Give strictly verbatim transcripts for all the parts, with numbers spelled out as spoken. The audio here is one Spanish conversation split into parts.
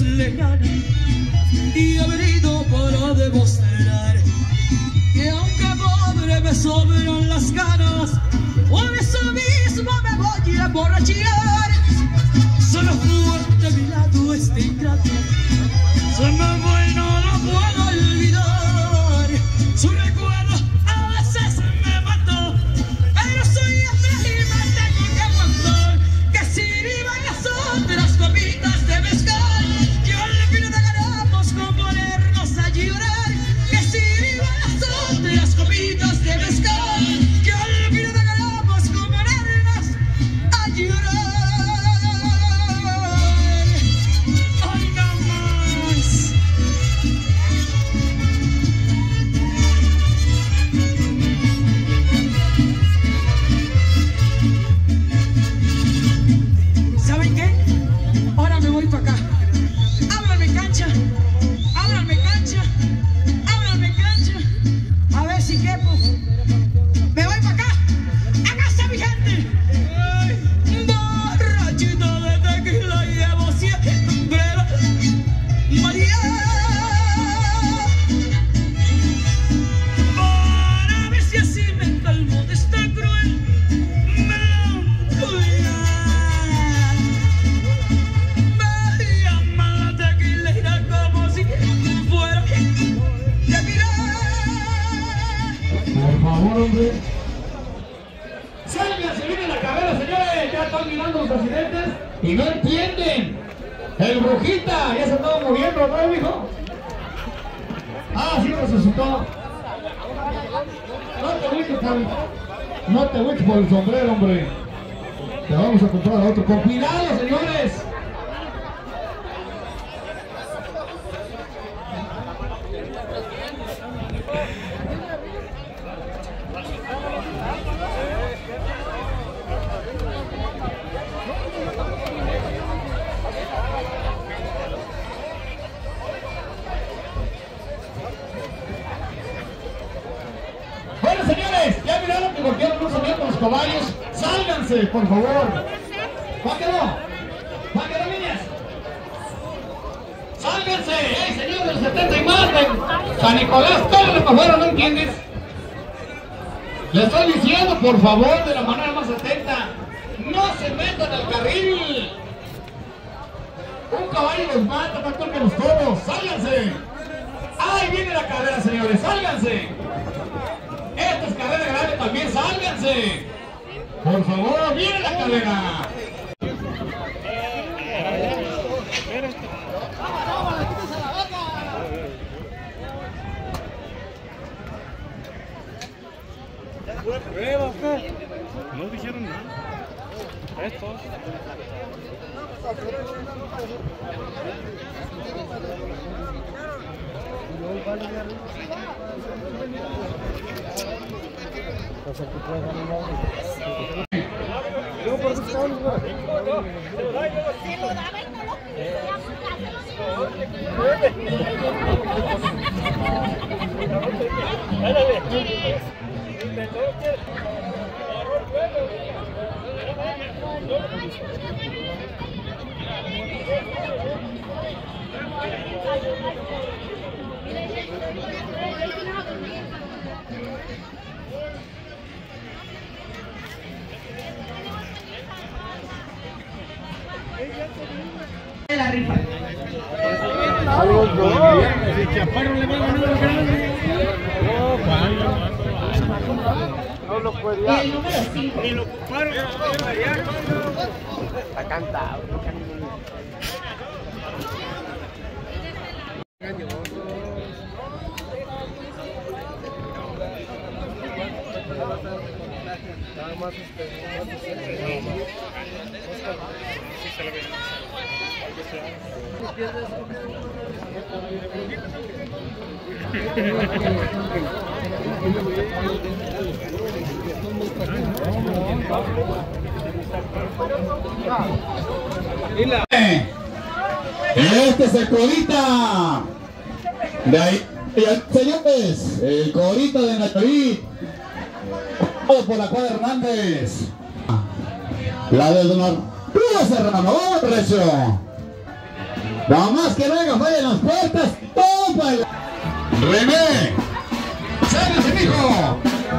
lejanas, y he venido para demostrar que aunque pobre me sobran las ganas, por eso mismo me voy a emborrachar. Solo fuerte a mi lado este ingrato, se me fue y no lo puedo olvidar. Su recuerdo a veces me mató, pero soy frágil y me tengo que aguantar. Que sirvan las otras copitas de mezcal, que al fin ganamos con ponernos a llorar. Que sirvan las otras copitas de mezcal, que al fin ganamos con ponernos a llorar. Sálganse, viene la carrera, señores. Ya están mirando los accidentes y no entienden. El Brujita ya se estaba moviendo, ¿no, mijo? Ah, sí resucitó. No te agüites por el, no te agüites por el sombrero, hombre. Te vamos a comprar a otro. Con cuidado, señores. Bueno, señores, ya miraron que golpearon un señor con los caballos. Sálganse, por favor. ¿Va que no? ¿Va que no, niñas? Sálganse, eh, señor de los setenta y más de San Nicolás, todos los que fueron, ¿no entiendes? Le estoy diciendo, por favor, de la manera más atenta, no se metan al carril. Un caballo los mata, más que los toros. Sálganse. Ahí viene la carrera, señores, sálganse. Esta es carrera grande también, sálganse. Por favor, viene la carrera. No dijeron nada. Esto. La rifa. No lo podía. Y el número cinco. Ni lo ocuparon. Está cantado. Nada más Este es el Corita. De ahí, señores, el Corita de Nayarit. Por la cuadra Hernández. La de Don Arturo Serrano. Vamos, Recio. Nada más que venga, fallen las puertas, todo para el... René, ¡sálvese, mijo!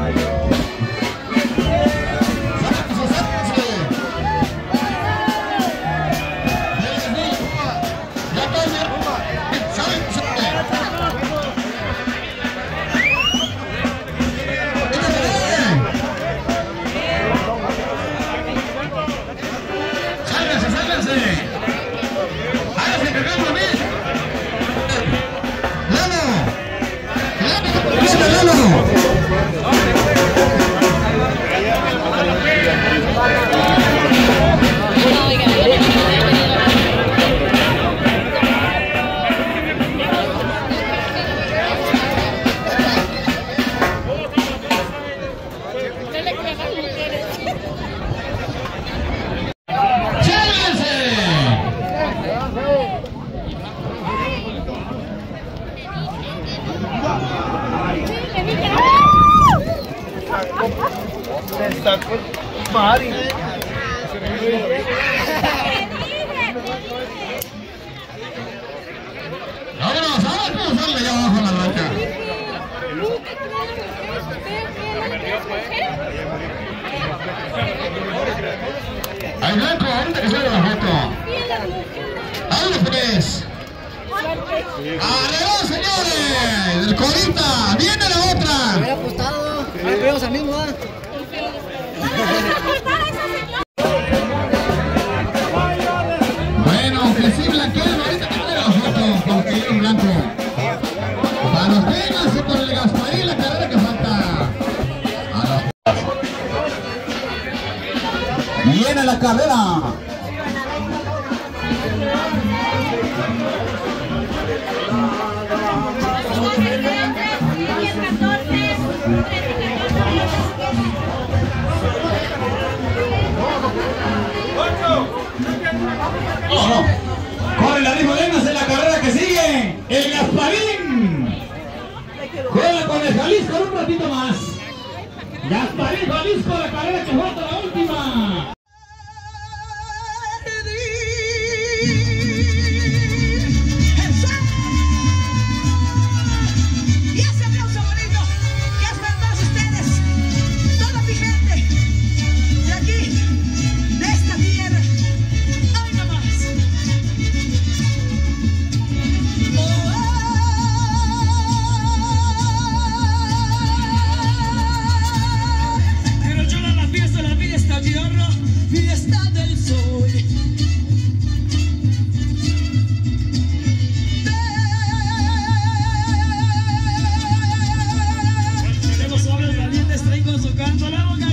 Vámonos, vámonos, sale allá abajo en la roca. Ahí Blanco, ahorita que salga la foto. ¡Vámonos pues! ¡Aleo, señores! ¡El Corita! ¡Viene la otra! Me hubiera apostado. Ahí vemos al mismo, ¿ah? Bueno, que sí, Blanquero, ahorita que salga la foto con Querido Blanco. Para los temas y con el Gasparín, la carrera que falta. Viene la carrera. Oh, corre la rifa, véngase en la carrera que sigue. El Gasparín juega con el Jalisco un ratito más. Gasparín, Jalisco, la carrera que falta, la última. Y ese aplauso bonito que es para todos ustedes, toda mi gente de aquí, de esta tierra. ¡Ay, no más! Pero yo no la fiesta, la fiesta tierra, fiesta del sol. Tenemos hombres valientes, traigo su canto a la boca.